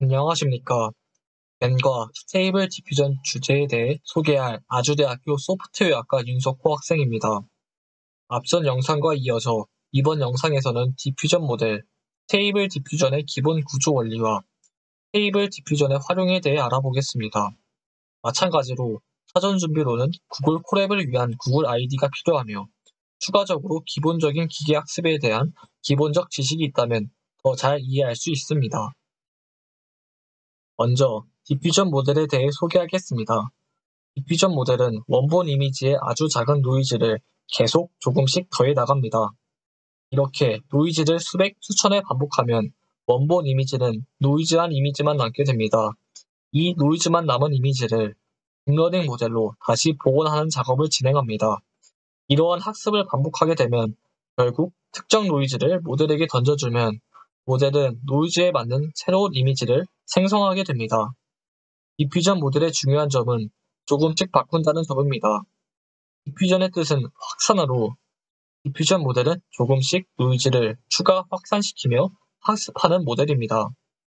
안녕하십니까. 벤과 스테이블 디퓨전 주제에 대해 소개할 아주대학교 소프트웨어학과 윤석호 학생입니다. 앞선 영상과 이어서 이번 영상에서는 디퓨전 모델, 스테이블 디퓨전의 기본 구조 원리와 스테이블 디퓨전의 활용에 대해 알아보겠습니다. 마찬가지로 사전 준비로는 구글 콜앱을 위한 구글 아이디가 필요하며 추가적으로 기본적인 기계학습에 대한 기본적 지식이 있다면 더 잘 이해할 수 있습니다. 먼저 디퓨전 모델에 대해 소개하겠습니다. 디퓨전 모델은 원본 이미지에 아주 작은 노이즈를 계속 조금씩 더해 나갑니다. 이렇게 노이즈를 수백, 수천에 반복하면 원본 이미지는 노이즈한 이미지만 남게 됩니다. 이 노이즈만 남은 이미지를 딥러닝 모델로 다시 복원하는 작업을 진행합니다. 이러한 학습을 반복하게 되면 결국 특정 노이즈를 모델에게 던져주면 모델은 노이즈에 맞는 새로운 이미지를 생성하게 됩니다. 디퓨전 모델의 중요한 점은 조금씩 바꾼다는 점입니다. 디퓨전의 뜻은 확산으로 디퓨전 모델은 조금씩 노이즈를 추가 확산시키며 학습하는 모델입니다.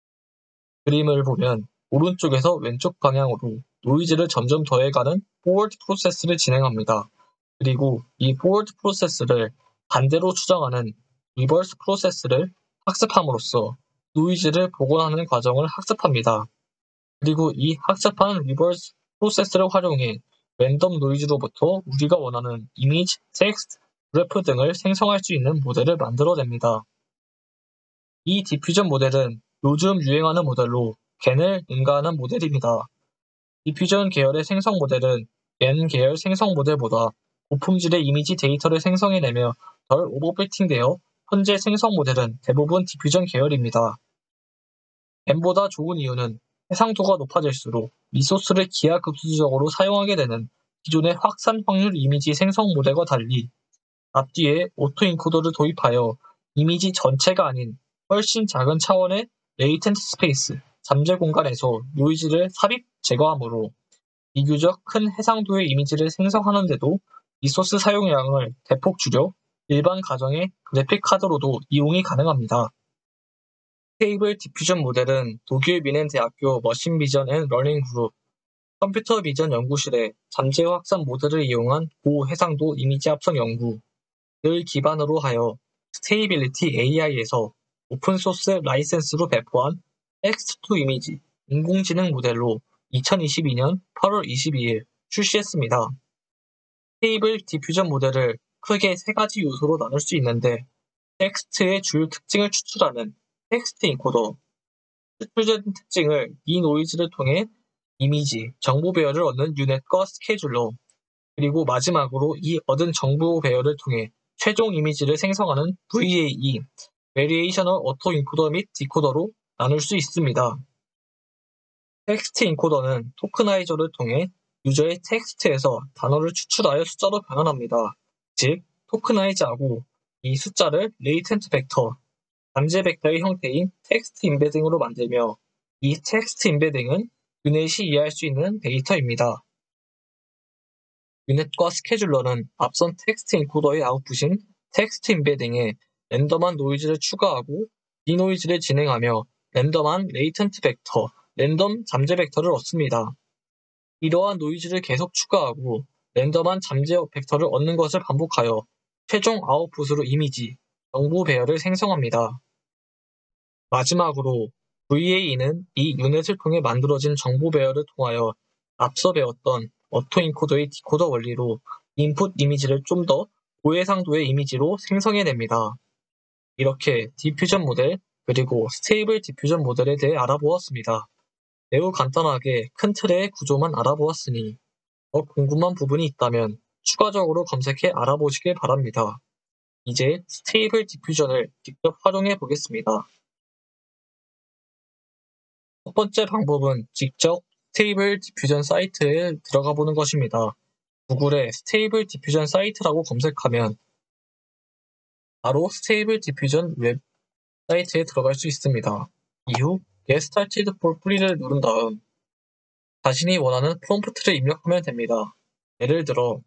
그림을 보면 오른쪽에서 왼쪽 방향으로 노이즈를 점점 더해가는 포워드 프로세스를 진행합니다. 그리고 이 포워드 프로세스를 반대로 추정하는 리버스 프로세스를 학습함으로써 노이즈를 복원하는 과정을 학습합니다. 그리고 이 학습한 리버스 프로세스를 활용해 랜덤 노이즈로부터 우리가 원하는 이미지, 텍스트, 그래프 등을 생성할 수 있는 모델을 만들어냅니다. 이 디퓨전 모델은 요즘 유행하는 모델로 겐을 능가하는 모델입니다. 디퓨전 계열의 생성 모델은 겐 계열 생성 모델보다 고품질의 이미지 데이터를 생성해내며 덜 오버피팅되어 현재 생성 모델은 대부분 디퓨전 계열입니다. 겐보다 좋은 이유는 해상도가 높아질수록 리소스를 기하급수적으로 사용하게 되는 기존의 확산 확률 이미지 생성 모델과 달리 앞뒤에 오토인코더를 도입하여 이미지 전체가 아닌 훨씬 작은 차원의 레이텐트 스페이스, 잠재 공간에서 노이즈를 삽입 제거하므로 비교적 큰 해상도의 이미지를 생성하는데도 리소스 사용량을 대폭 줄여 일반 가정의 그래픽 카드로도 이용이 가능합니다. 스테이블 디퓨전 모델은 독일 미넨 대학교 머신 비전 앤 러닝 그룹 컴퓨터 비전 연구실의 잠재 확산 모델을 이용한 고해상도 이미지 합성 연구를 기반으로 하여 스테이빌리티 AI에서 오픈소스 라이센스로 배포한 텍스트 투 이미지 인공지능 모델로 2022년 8월 22일 출시했습니다. 스테이블 디퓨전 모델을 크게 세 가지 요소로 나눌 수 있는데 텍스트의 주요 특징을 추출하는 텍스트 인코더, 추출된 특징을 이 노이즈를 통해 이미지, 정보 배열을 얻는 유넷과 스케줄러, 그리고 마지막으로 이 얻은 정보 배열을 통해 최종 이미지를 생성하는 VAE, Variational Auto Encoder 및 디코더로 나눌 수 있습니다. 텍스트 인코더는 토크나이저를 통해 유저의 텍스트에서 단어를 추출하여 숫자로 변환합니다. 즉, 토크나이즈하고 이 숫자를 레이텐트 벡터, 잠재 벡터의 형태인 텍스트 임베딩으로 만들며 이 텍스트 임베딩은 유넷이 이해할 수 있는 데이터입니다. 유넷과 스케줄러는 앞선 텍스트 인코더의 아웃풋인 텍스트 임베딩에 랜덤한 노이즈를 추가하고 디노이즈를 진행하며 랜덤한 레이텐트 벡터, 랜덤 잠재 벡터를 얻습니다. 이러한 노이즈를 계속 추가하고 랜덤한 잠재 벡터를 얻는 것을 반복하여 최종 아웃풋으로 이미지, 정보 배열을 생성합니다. 마지막으로 VAE는 이 유넷을 통해 만들어진 정보 배열을 통하여 앞서 배웠던 어토인코더의 디코더 원리로 인풋 이미지를 좀 더 고해상도의 이미지로 생성해냅니다. 이렇게 디퓨전 모델 그리고 스테이블 디퓨전 모델에 대해 알아보았습니다. 매우 간단하게 큰 틀의 구조만 알아보았으니 더 궁금한 부분이 있다면 추가적으로 검색해 알아보시길 바랍니다. 이제 스테이블 디퓨전을 직접 활용해 보겠습니다. 첫 번째 방법은 직접 스테이블 디퓨전 사이트에 들어가 보는 것입니다. 구글에 스테이블 디퓨전 사이트라고 검색하면 바로 스테이블 디퓨전 웹사이트에 들어갈 수 있습니다. 이후 Get Started for Free를 누른 다음 자신이 원하는 프롬프트를 입력하면 됩니다. 예를 들어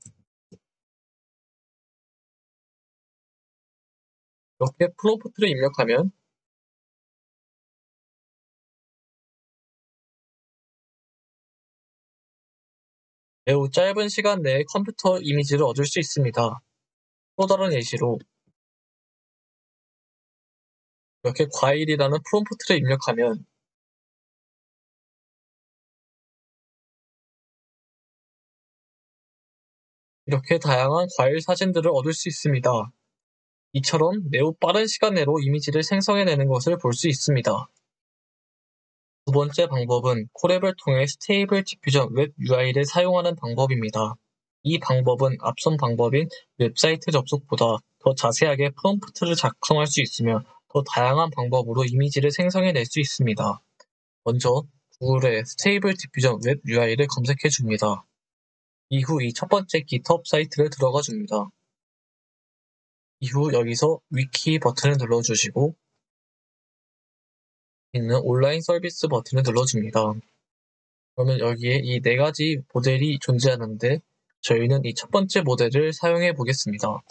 이렇게 프롬프트를 입력하면 매우 짧은 시간 내에 컴퓨터 이미지를 얻을 수 있습니다. 또 다른 예시로 이렇게 과일이라는 프롬프트를 입력하면 이렇게 다양한 과일 사진들을 얻을 수 있습니다. 이처럼 매우 빠른 시간 내로 이미지를 생성해내는 것을 볼 수 있습니다. 두 번째 방법은 콜앱을 통해 스테이블 디퓨전 웹 UI를 사용하는 방법입니다. 이 방법은 앞선 방법인 웹사이트 접속보다 더 자세하게 프롬프트를 작성할 수 있으며 더 다양한 방법으로 이미지를 생성해낼 수 있습니다. 먼저 구글에 스테이블 디퓨전 웹 UI를 검색해 줍니다. 이후 이 첫 번째 GitHub 사이트를 들어가 줍니다. 이후 여기서 위키 버튼을 눌러주시고 있는 온라인 서비스 버튼을 눌러줍니다. 그러면 여기에 이 네 가지 모델이 존재하는데 저희는 이 첫 번째 모델을 사용해 보겠습니다.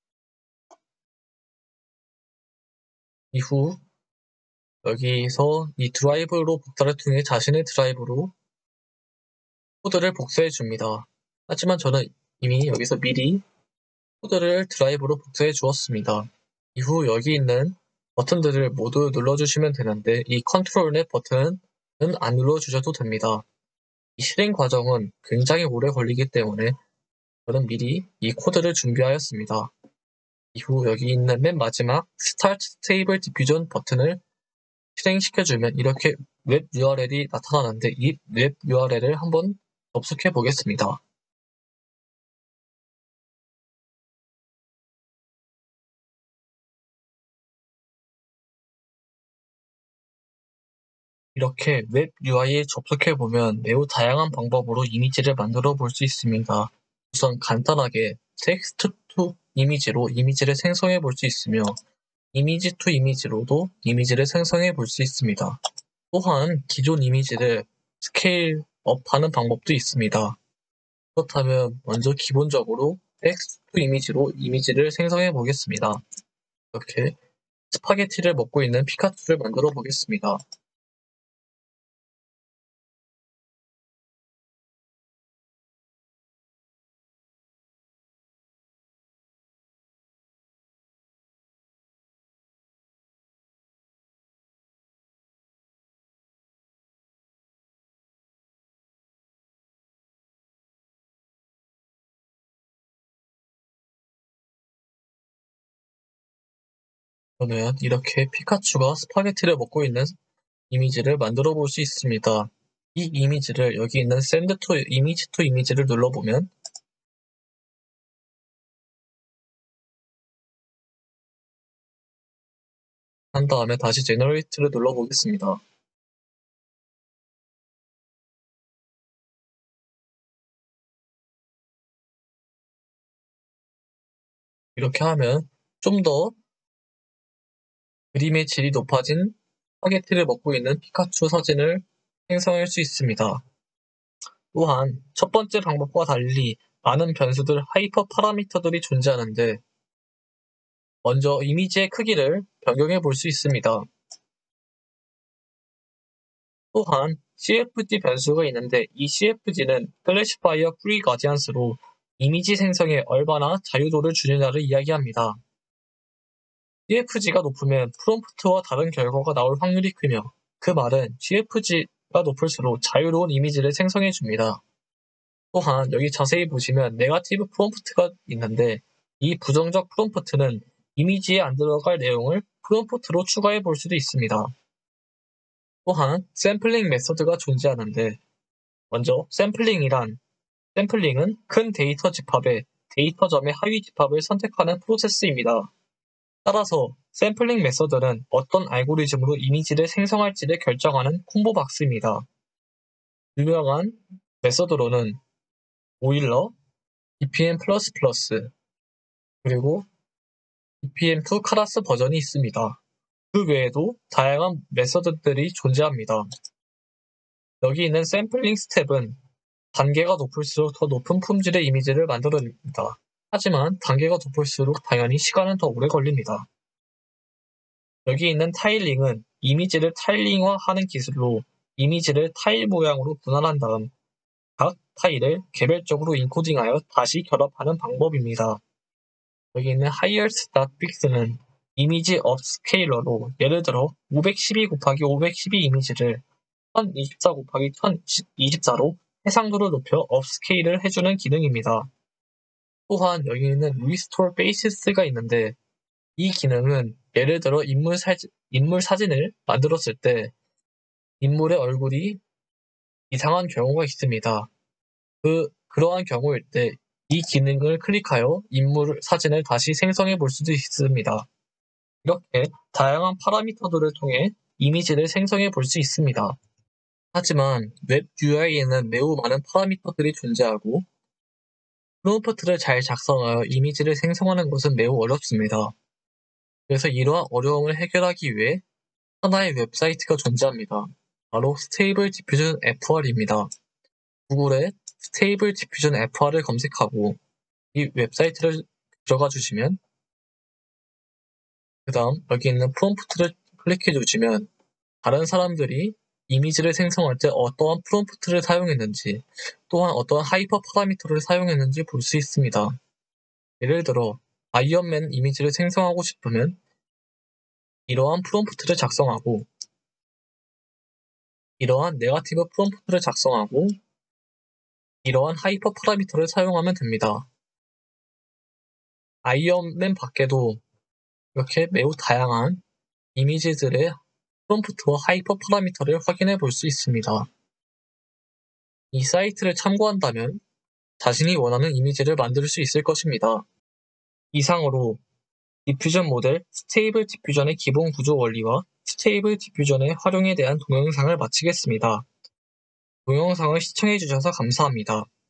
이후 여기서 이 드라이브로 복사를 통해 자신의 드라이브로 코드를 복사해 줍니다. 하지만 저는 이미 여기서 미리 코드를 드라이브로 복사해 주었습니다. 이후 여기 있는 버튼들을 모두 눌러주시면 되는데 이 컨트롤 넷 버튼은 안 눌러주셔도 됩니다. 이 실행 과정은 굉장히 오래 걸리기 때문에 저는 미리 이 코드를 준비하였습니다. 이후 여기 있는 맨 마지막 Start Stable Diffusion 버튼을 실행시켜주면 이렇게 웹 URL이 나타나는데 이 웹 URL을 한번 접속해 보겠습니다. 이렇게 웹 UI에 접속해 보면 매우 다양한 방법으로 이미지를 만들어 볼 수 있습니다. 우선 간단하게 텍스트 투 이미지로 이미지를 생성해 볼 수 있으며 이미지 투 이미지로도 이미지를 생성해 볼 수 있습니다. 또한 기존 이미지를 스케일업하는 방법도 있습니다. 그렇다면 먼저 기본적으로 텍스트 투 이미지로 이미지를 생성해 보겠습니다. 이렇게 스파게티를 먹고 있는 피카츄를 만들어 보겠습니다. 저는 이렇게 피카츄가 스파게티를 먹고 있는 이미지를 만들어 볼 수 있습니다. 이 이미지를 여기 있는 샌드 투 이미지 투 이미지를 눌러보면 한 다음에 다시 제너레이트를 눌러보겠습니다. 이렇게 하면 좀 더 그림의 질이 높아진 스파게티를 먹고 있는 피카츄 사진을 생성할 수 있습니다. 또한 첫 번째 방법과 달리 많은 변수들 하이퍼 파라미터들이 존재하는데 먼저 이미지의 크기를 변경해 볼 수 있습니다. 또한 CFG 변수가 있는데 이 CFG는 클래시파이어 프리 가디언스로 이미지 생성에 얼마나 자유도를 주느냐를 이야기합니다. CFG가 높으면 프롬프트와 다른 결과가 나올 확률이 크며 그 말은 CFG가 높을수록 자유로운 이미지를 생성해 줍니다. 또한 여기 자세히 보시면 네거티브 프롬프트가 있는데 이 부정적 프롬프트는 이미지에 안 들어갈 내용을 프롬프트로 추가해 볼 수도 있습니다. 또한 샘플링 메서드가 존재하는데 먼저 샘플링은 큰 데이터 집합에 데이터점의 하위 집합을 선택하는 프로세스입니다. 따라서 샘플링 메서드는 어떤 알고리즘으로 이미지를 생성할지를 결정하는 콤보박스입니다. 유명한 메서드로는 오일러, BPM++, 그리고 BPM2 카라스 버전이 있습니다. 그 외에도 다양한 메서드들이 존재합니다. 여기 있는 샘플링 스텝은 단계가 높을수록 더 높은 품질의 이미지를 만들어냅니다. 하지만 단계가 높을수록 당연히 시간은 더 오래 걸립니다. 여기 있는 타일링은 이미지를 타일링화하는 기술로 이미지를 타일 모양으로 분할한 다음 각 파일을 개별적으로 인코딩하여 다시 결합하는 방법입니다. 여기 있는 highest.fix는 이미지 업스케일러로 예를 들어 512 곱하기 512 이미지를 1024 곱하기 1024로 해상도를 높여 업스케일을 해주는 기능입니다. 또한 여기 있는 restore bases가 있는데 이 기능은 예를 들어 인물 사진을 만들었을 때 인물의 얼굴이 이상한 경우가 있습니다. 그러한 경우일 때 이 기능을 클릭하여 인물 사진을 다시 생성해 볼 수도 있습니다. 이렇게 다양한 파라미터들을 통해 이미지를 생성해 볼 수 있습니다. 하지만 웹 UI에는 매우 많은 파라미터들이 존재하고 프롬프트를 잘 작성하여 이미지를 생성하는 것은 매우 어렵습니다. 그래서 이러한 어려움을 해결하기 위해 하나의 웹사이트가 존재합니다. 바로 스테이블 디퓨전 FR입니다. 구글에 스테이블 디퓨전 FR을 검색하고 이 웹사이트를 들어가 주시면 그 다음 여기 있는 프롬프트를 클릭해 주시면 다른 사람들이 이미지를 생성할 때 어떠한 프롬프트를 사용했는지 또한 어떠한 하이퍼 파라미터를 사용했는지 볼 수 있습니다. 예를 들어 아이언맨 이미지를 생성하고 싶으면 이러한 프롬프트를 작성하고 이러한 네거티브 프롬프트를 작성하고 이러한 하이퍼 파라미터를 사용하면 됩니다. 아이언맨 밖에도 이렇게 매우 다양한 이미지들의 프롬프트와 하이퍼 파라미터를 확인해 볼 수 있습니다. 이 사이트를 참고한다면 자신이 원하는 이미지를 만들 수 있을 것입니다. 이상으로 디퓨전 모델 스테이블 디퓨전의 기본 구조 원리와 스테이블 디퓨전의 활용에 대한 동영상을 마치겠습니다. 동영상을 시청해 주셔서 감사합니다.